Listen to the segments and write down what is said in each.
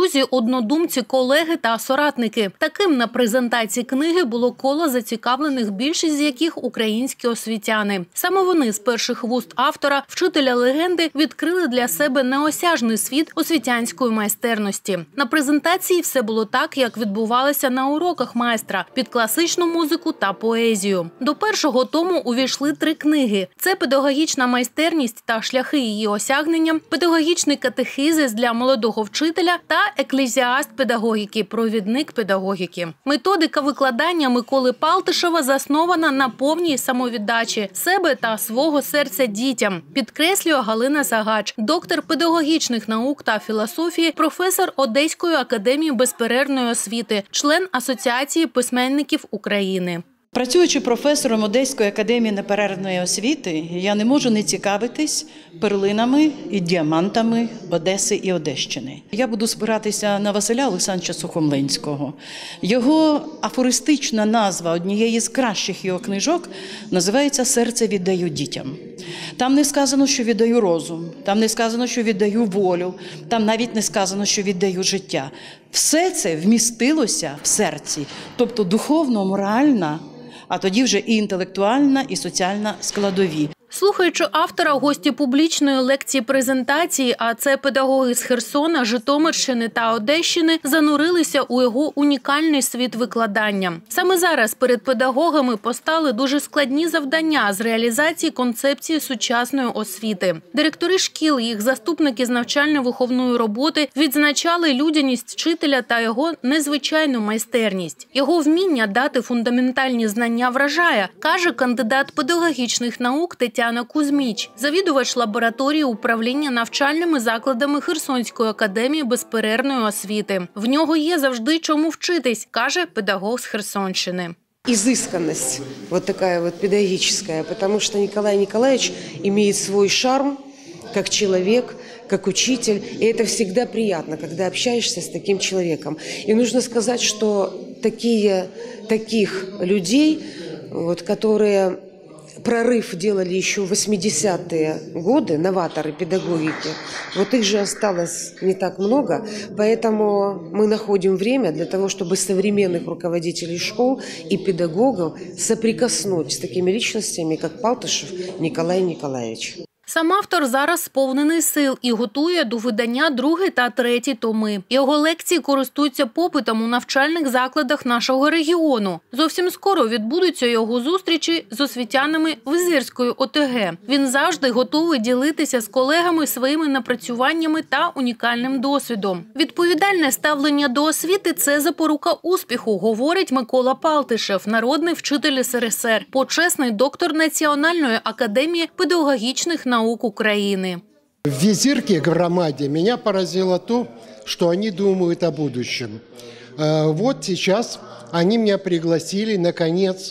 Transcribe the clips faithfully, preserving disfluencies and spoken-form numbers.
друзі, однодумці, колеги та соратники. Таким на презентації книги було коло зацікавлених, більшість з яких українські освітяни. Саме вони з перших вуст автора, вчителя легенди, відкрили для себе неосяжний світ освітянської майстерності. На презентації все було так, як відбувалося на уроках майстра – під класичну музику та поезію. До першого тому увійшли три книги. Це «Педагогічна майстерність та шляхи її осягнення», «Педагогічний катехизис для молодого вчителя» та «Еклезіаст педагогіки. Провідник педагогіки». Методика викладання Миколи Палтишева заснована на повній самовіддачі себе та свого серця дітям, підкреслює Галина Загач, доктор педагогічних наук та філософії, професор Одеської академії безперервної освіти, член Асоціації письменників України. Працюючи професором Одеської академії неперервної освіти, я не можу не цікавитись перлинами і діамантами Одеси і Одещини. Я буду спиратися на Василя Олександровича Сухомлинського. Його афористична назва однієї з кращих його книжок називається «Серце віддаю дітям». Там не сказано, що віддаю розум, там не сказано, що віддаю волю, там навіть не сказано, що віддаю життя. Все це вмістилося в серці, тобто духовно-моральна, а тоді вже і інтелектуальна, і соціальна складові. Слухаючи автора, гості публічної лекції-презентації, а це педагоги з Херсона, Житомирщини та Одещини, занурилися у його унікальний світ викладання. Саме зараз перед педагогами постали дуже складні завдання з реалізації концепції сучасної освіти. Директори шкіл, їх заступники з навчально-виховної роботи відзначали людяність вчителя та його незвичайну майстерність. Його вміння дати фундаментальні знання вражає, каже кандидат педагогічних наук Тетяна Кузьміч, завідувач лабораторії управління навчальними закладами Херсонської академії безперервної освіти. В нього є завжди чому вчитись, каже педагог з Херсонщини. Изысканность вот такая вот педагогическая, потому что Николай Николаевич имеет свой шарм как человек, как учитель, и это всегда приятно, когда общаешься с таким человеком. И нужно сказать, что такие, таких людей, вот, которые прорыв делали еще в восьмидесятые годы, новаторы педагогики, вот их же осталось не так много, поэтому мы находим время для того, чтобы современных руководителей школ и педагогов соприкоснуть с такими личностями, как Палтишев Николай Николаевич. Сам автор зараз сповнений сил і готує до видання другий та третій томи. Його лекції користуються попитом у навчальних закладах нашого регіону. Зовсім скоро відбудуться його зустрічі з освітянами Визирської О Те Ге. Він завжди готовий ділитися з колегами своїми напрацюваннями та унікальним досвідом. Відповідальне ставлення до освіти – це запорука успіху, говорить Микола Палтишев, народний вчитель Ес Ер Ес Ер, почесний доктор Національної академії педагогічних наук наук Украины. В Визирке громаде меня поразило то, что они думают о будущем. Вот сейчас они меня пригласили на конец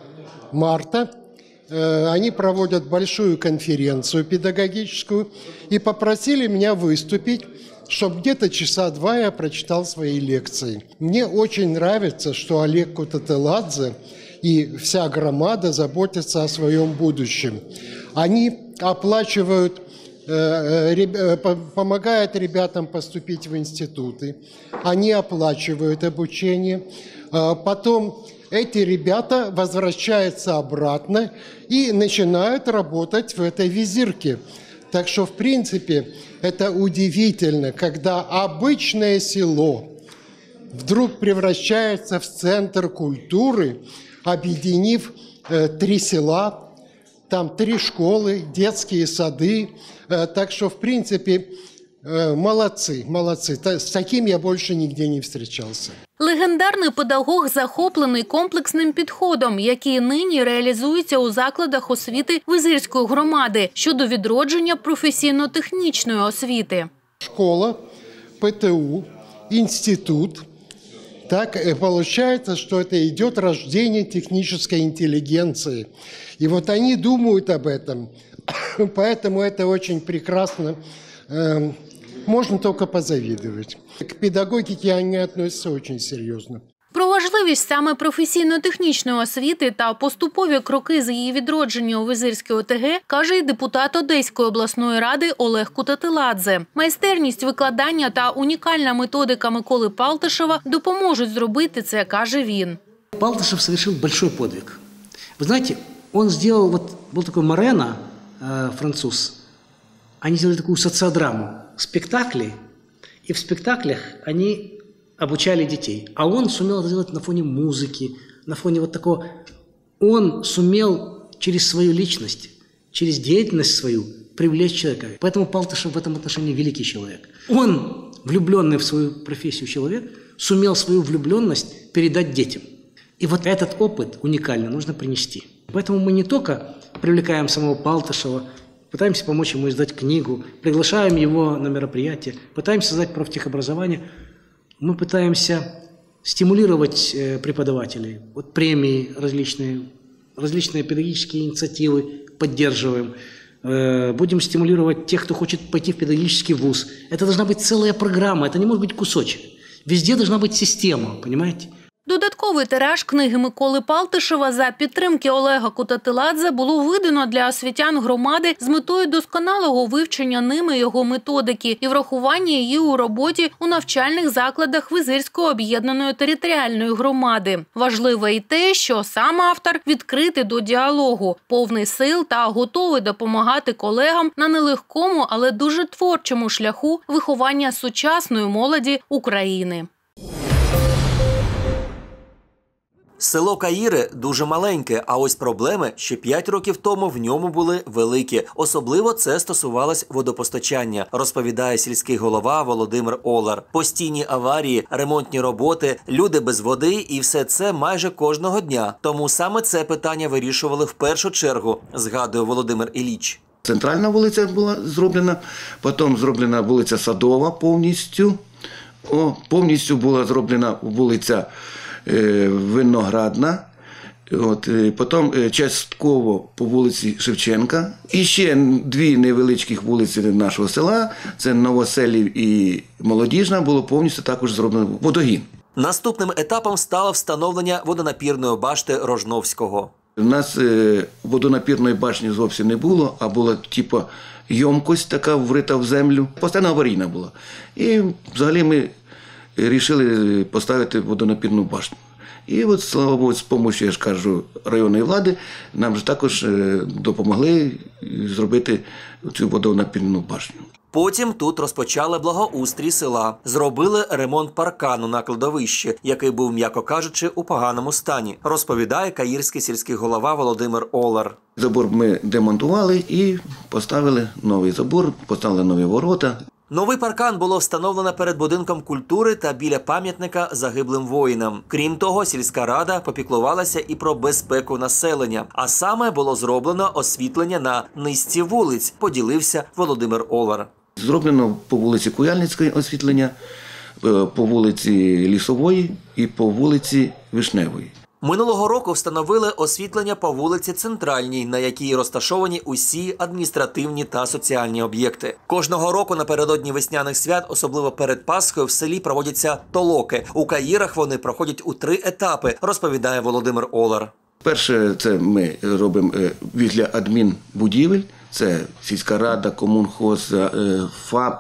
марта. Они проводят большую конференцию педагогическую и попросили меня выступить, чтобы где-то часа два я прочитал свои лекции. Мне очень нравится, что Олег Кутателадзе и вся громада заботятся о своем будущем. Они оплачивают, помогают ребятам поступить в институты, они оплачивают обучение. Потом эти ребята возвращаются обратно и начинают работать в этой Визирке. Так что, в принципе, это удивительно, когда обычное село вдруг превращается в центр культуры, объединив э, три села, там три школы, детские сады. Э, так что, в принципе, э, молодцы, молодцы. С таким я больше нигде не встречался. Легендарний педагог захоплений комплексним підходом, який нині реалізується у закладах освіти Визирської громади щодо відродження професійно-технічної освіти. Школа, Пе Те У, институт. Так получается, что это идет рождение технической интеллигенции. И вот они думают об этом. Поэтому это очень прекрасно. Можно только позавидовать. К педагогике они относятся очень серьезно. Проважаючи Важливість саме професійно-технічної освіти та поступові кроки з її відродження у Визирській ОТГ каже й депутат Одеської обласної ради Олег Кутатиладзе. Майстерність викладання та унікальна методика Миколи Палтишева допоможуть зробити це, каже він. Палтишев совершил большой подвиг. Вы знаете, он сделал, вот был такой Морено, э, француз, они сделали такую социодраму, спектакли, и в спектаклях они обучали детей. А он сумел это сделать на фоне музыки, на фоне вот такого. Он сумел через свою личность, через деятельность свою привлечь человека. Поэтому Палтишев в этом отношении великий человек. Он, влюбленный в свою профессию человек, сумел свою влюбленность передать детям. И вот этот опыт уникальный нужно принести. Поэтому мы не только привлекаем самого Палтишева, пытаемся помочь ему издать книгу, приглашаем его на мероприятия, пытаемся создать профтехобразование. Мы пытаемся стимулировать преподавателей, вот премии различные, различные педагогические инициативы поддерживаем. Будем стимулировать тех, кто хочет пойти в педагогический вуз. Это должна быть целая программа, это не может быть кусочек. Везде должна быть система, понимаете? Додатковий тираж книги Миколи Палтишева за підтримки Олега Кутатиладзе було видано для освітян громади з метою досконалого вивчення ними його методики і врахування її у роботі у навчальних закладах Визирської об'єднаної територіальної громади. Важливо і те, що сам автор відкритий до діалогу, повний сил та готовий допомагати колегам на нелегкому, але дуже творчому шляху виховання сучасної молоді України. Село Каїри дуже маленьке, а ось проблеми ще п'ять років тому в ньому були великі. Особливо це стосувалось водопостачання, розповідає сільський голова Володимир Олар. Постійні аварії, ремонтні роботи, люди без води і все це майже кожного дня. Тому саме це питання вирішували в першу чергу, згадує Володимир Ілліч. Центральна вулиця була зроблена, потім зроблена вулиця Садова повністю, О, повністю була зроблена вулиця Виноградна, от, потім частково по вулиці Шевченка. І ще дві невеличких вулиці нашого села, це Новоселів і Молодіжна, було повністю також зроблено водогін. Наступним етапом стало встановлення водонапірної башти Рожновського. У нас водонапірної башні зовсім не було, а була типу ємкость така врита в землю, постійно аварійна була. І взагалі ми вирішили поставити водонапірну башню. І от, слава Богу, з допомогою, я ж кажу, районної влади, нам ж також допомогли зробити цю водонапірну башню. Потім тут розпочали благоустрій села. Зробили ремонт паркану на кладовищі, який був, м'яко кажучи, у поганому стані, розповідає каїрський сільський голова Володимир Олар. Забор ми демонтували і поставили новий забор, поставили нові ворота. Новий паркан було встановлено перед будинком культури та біля пам'ятника загиблим воїнам. Крім того, сільська рада попіклувалася і про безпеку населення. А саме було зроблено освітлення на низці вулиць, поділився Володимир Олар. Зроблено по вулиці Куяльницької освітлення, по вулиці Лісової і по вулиці Вишневої. Минулого року встановили освітлення по вулиці Центральній, на якій розташовані усі адміністративні та соціальні об'єкти. Кожного року напередодні весняних свят, особливо перед Пасхою, в селі проводяться толоки. У Каїрах вони проходять у три етапи, розповідає Володимир Олар. Перше, це ми робимо біля адмінбудівель. Це сільська рада, комунхоз, ФАП,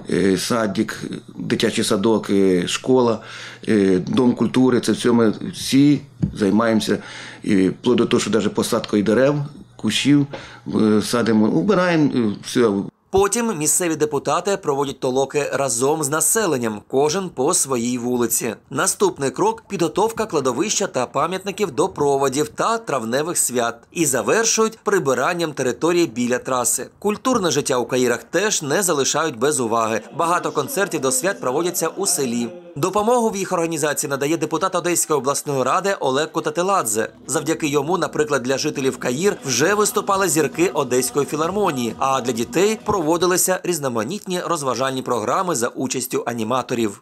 садик, дитячий садок, школа, дом культури. Це все ми всі займаємося. І вплоть до того, що навіть посадкою дерев, кущів садимо, убираємо все. Потім місцеві депутати проводять толоки разом з населенням, кожен по своїй вулиці. Наступний крок – підготовка кладовища та пам'ятників до проводів та травневих свят. І завершують прибиранням території біля траси. Культурне життя у Каїрах теж не залишають без уваги. Багато концертів до свят проводяться у селі. Допомогу в їх організації надає депутат Одеської обласної ради Олег Кутатиладзе. Завдяки йому, наприклад, для жителів Каїр вже виступали зірки Одеської філармонії, а для дітей проводилися різноманітні розважальні програми за участю аніматорів.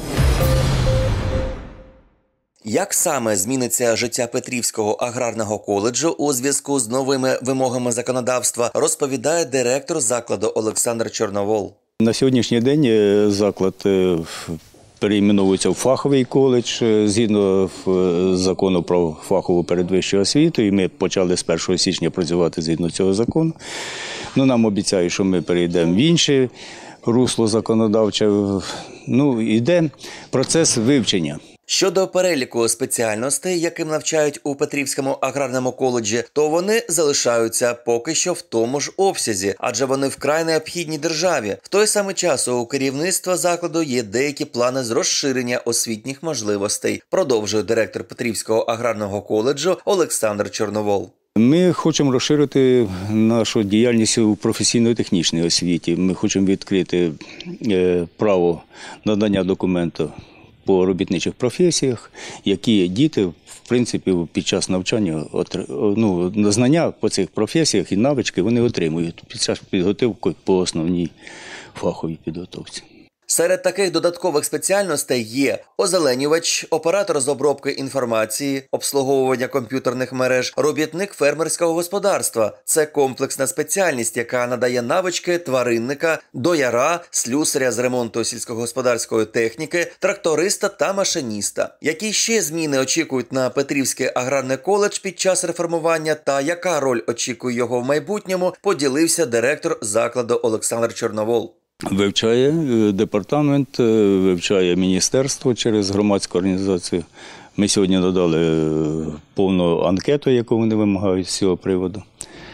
Як саме зміниться життя Петрівського аграрного коледжу у зв'язку з новими вимогами законодавства, розповідає директор закладу Олександр Чорновол. На сьогоднішній день заклад перейменовується в фаховий коледж згідно закону про фахову передвищу освіту. І ми почали з першого січня працювати згідно цього закону. Ну, нам обіцяють, що ми перейдемо в інше русло законодавче. Ну, йде процес вивчення. Щодо переліку спеціальностей, яким навчають у Петрівському аграрному коледжі, то вони залишаються поки що в тому ж обсязі, адже вони вкрай необхідні державі. В той самий час у керівництва закладу є деякі плани з розширення освітніх можливостей, продовжує директор Петрівського аграрного коледжу Олександр Чорновол. Ми хочемо розширити нашу діяльність у професійно-технічній освіті. Ми хочемо відкрити право надання документу по робітничих професіях, які діти, в принципі, під час навчання, ну, знання по цих професіях і навички вони отримують під час підготовки по основній фаховій підготовці. Серед таких додаткових спеціальностей є озеленювач, оператор з обробки інформації, обслуговування комп'ютерних мереж, робітник фермерського господарства. Це комплексна спеціальність, яка надає навички тваринника, дояра, слюсаря з ремонту сільськогосподарської техніки, тракториста та машиніста. Які ще зміни очікують на Петрівський аграрний коледж під час реформування та яка роль очікує його в майбутньому, поділився директор закладу Олександр Чорновол. Вивчає департамент, вивчає міністерство через громадську організацію. Ми сьогодні надали повну анкету, яку вони вимагають з цього приводу.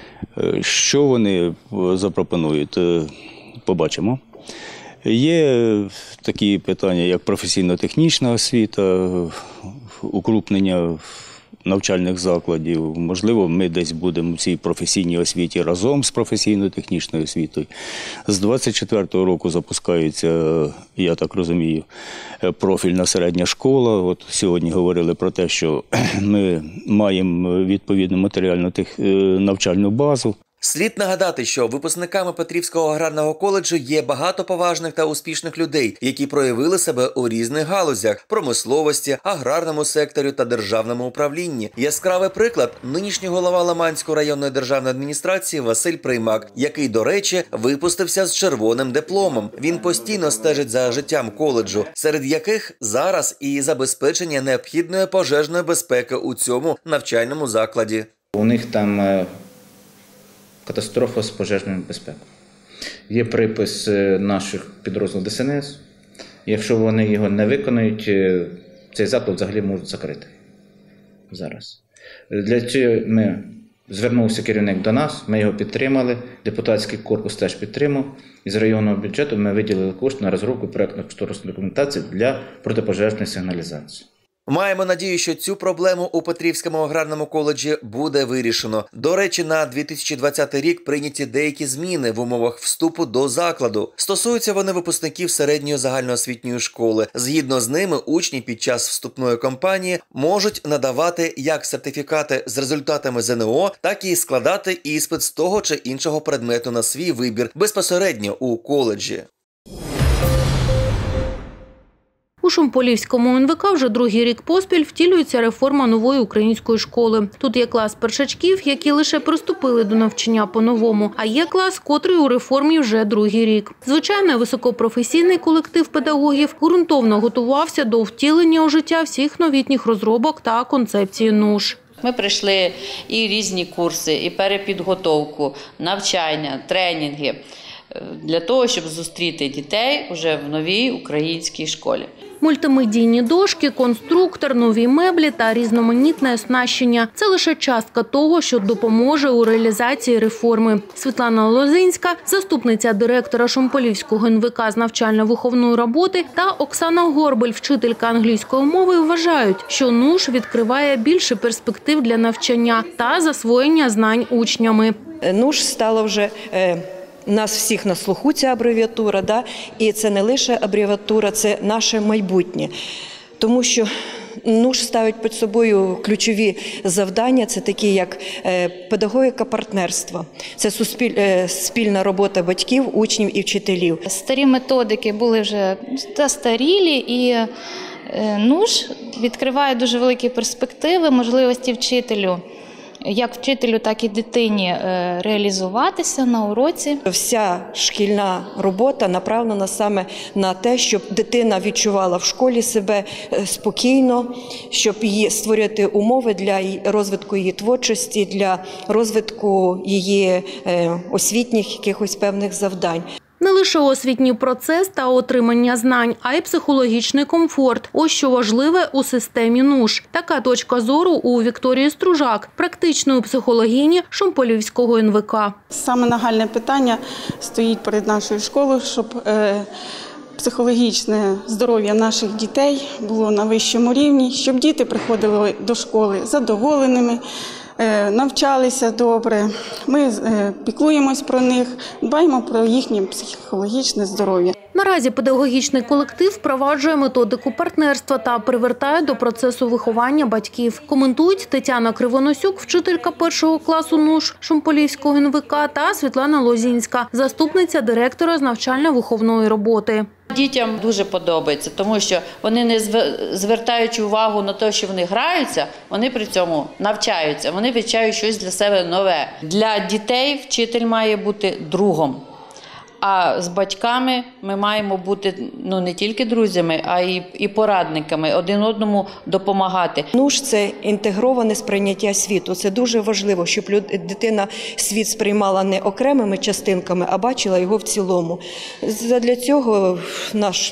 Що вони запропонують, побачимо. Є такі питання, як професійно-технічна освіта, укрупнення навчальних закладів. Можливо, ми десь будемо в цій професійній освіті разом з професійно-технічною освітою. З двадцять четвертого року запускається, я так розумію, профільна середня школа. От сьогодні говорили про те, що ми маємо відповідну матеріальну навчальну базу. Слід нагадати, що випускниками Петрівського аграрного коледжу є багато поважних та успішних людей, які проявили себе у різних галузях – промисловості, аграрному секторі та державному управлінні. Яскравий приклад – нинішній голова Лиманської районної державної адміністрації Василь Приймак, який, до речі, випустився з червоним дипломом. Він постійно стежить за життям коледжу, серед яких зараз і забезпечення необхідної пожежної безпеки у цьому навчальному закладі. У них там катастрофа з пожежною безпекою. Є припис наших підрозділів Де Ес Ен Ес. Якщо вони його не виконують, цей заклад взагалі можуть закрити зараз. Для цього ми звернувся керівник до нас, ми його підтримали, депутатський корпус теж підтримав. Із районного бюджету ми виділили кошти на розробку проєктно-кошторисної документації для протипожежної сигналізації. Маємо надію, що цю проблему у Петрівському аграрному коледжі буде вирішено. До речі, на дві тисячі двадцятий рік прийняті деякі зміни в умовах вступу до закладу. Стосуються вони випускників середньої загальноосвітньої школи. Згідно з ними, учні під час вступної кампанії можуть надавати як сертифікати з результатами Зе Ен О, так і складати іспит з того чи іншого предмету на свій вибір безпосередньо у коледжі. У Шумполівському Ен Ве Ка вже другий рік поспіль втілюється реформа нової української школи. Тут є клас першачків, які лише приступили до навчання по-новому, а є клас, котрий у реформі вже другий рік. Звичайно, високопрофесійний колектив педагогів ґрунтовно готувався до втілення у життя всіх новітніх розробок та концепції ен у ш. Ми пройшли і різні курси, і перепідготовку, навчання, тренінги для того, щоб зустріти дітей вже в новій українській школі. Мультимедійні дошки, конструктор, нові меблі та різноманітне оснащення – це лише частка того, що допоможе у реалізації реформи. Світлана Лозинська, заступниця директора Шумполівського Ен Ве Ка з навчально-виховної роботи, та Оксана Горбель, вчителька англійської мови, вважають, що ен у ш відкриває більше перспектив для навчання та засвоєння знань учнями. ен у ш стало вже... Е... У нас всіх на слуху ця абревіатура, да? І це не лише абревіатура, це наше майбутнє. Тому що ен у ш ставить під собою ключові завдання, це такі як педагогіка партнерства, це суспіль, спільна робота батьків, учнів і вчителів. Старі методики були вже застарілі, і ен у ш відкриває дуже великі перспективи, можливості вчителю як вчителю, так і дитині реалізуватися на уроці. Вся шкільна робота направлена саме на те, щоб дитина відчувала в школі себе спокійно, щоб її створити умови для розвитку її творчості, для розвитку її освітніх якихось певних завдань. Не лише освітній процес та отримання знань, а й психологічний комфорт. Ось що важливе у системі НУШ. Така точка зору у Вікторії Стружак, практичної психологині Шомполівського ен ве ка. Саме нагальне питання стоїть перед нашою школою, щоб е, психологічне здоров'я наших дітей було на вищому рівні, щоб діти приходили до школи задоволеними, навчалися добре, ми піклуємось про них, дбаємо про їхнє психологічне здоров'я. Наразі педагогічний колектив впроваджує методику партнерства та привертає до процесу виховання батьків. Коментують Тетяна Кривоносюк, вчителька першого класу НУШ Шомполівського ен ве ка, та Світлана Лозінська, заступниця директора з навчально-виховної роботи. Дітям дуже подобається, тому що вони, не звертаючи увагу на те, що вони граються, вони при цьому навчаються, вони вивчають щось для себе нове. Для дітей вчитель має бути другом, а з батьками ми маємо бути ну, не тільки друзями, а й і порадниками, один одному допомагати. НУШ – це інтегроване сприйняття світу. Це дуже важливо, щоб дитина світ сприймала не окремими частинками, а бачила його в цілому. Задля цього наш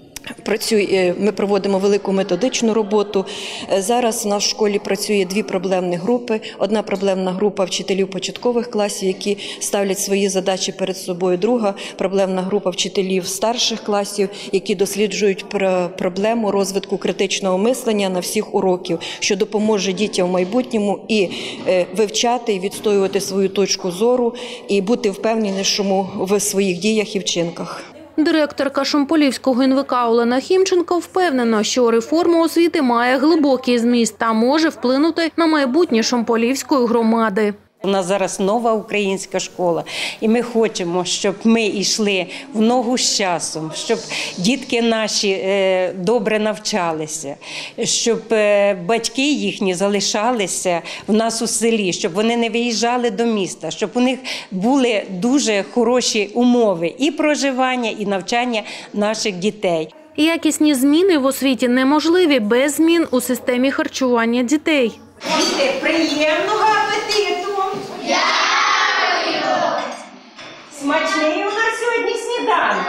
Працює, ми проводимо велику методичну роботу. Зараз в нас в школі працює дві проблемні групи. Одна проблемна група вчителів початкових класів, які ставлять свої задачі перед собою. Друга проблемна група вчителів старших класів, які досліджують проблему розвитку критичного мислення на всіх уроків, що допоможе дітям в майбутньому і вивчати, і відстоювати свою точку зору, і бути впевненішому в своїх діях і вчинках. Директорка Шомполівського ен ве ка Олена Хімченко впевнена, що реформа освіти має глибокий зміст та може вплинути на майбутнє Шомполівської громади. У нас зараз нова українська школа, і ми хочемо, щоб ми йшли в ногу з часом, щоб дітки наші добре навчалися, щоб батьки їхні залишалися в нас у селі, щоб вони не виїжджали до міста, щоб у них були дуже хороші умови і проживання, і навчання наших дітей. Якісні зміни в освіті неможливі без змін у системі харчування дітей. Діти, приємного апетиту! Дякую! Смачний у нас сьогодні сніданок?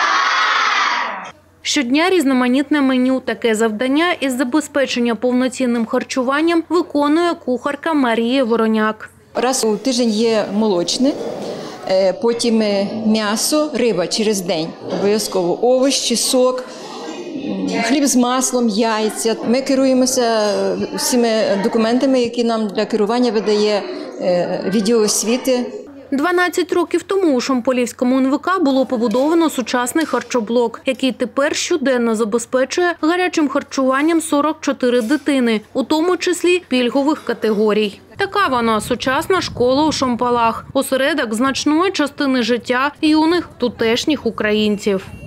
Щодня різноманітне меню. Таке завдання із забезпечення повноцінним харчуванням виконує кухарка Марія Вороняк. Раз у тиждень є молочне, потім м'ясо, риба через день, обов'язково овочі, сок, хліб з маслом, яйця. Ми керуємося всіма документами, які нам для керування видає відділ освіти. дванадцять років тому у Шомполівському ен ве ка було побудовано сучасний харчоблок, який тепер щоденно забезпечує гарячим харчуванням сорок чотири дитини, у тому числі пільгових категорій. Така вона – сучасна школа у Шомполах, осередок значної частини життя юних тутешніх українців.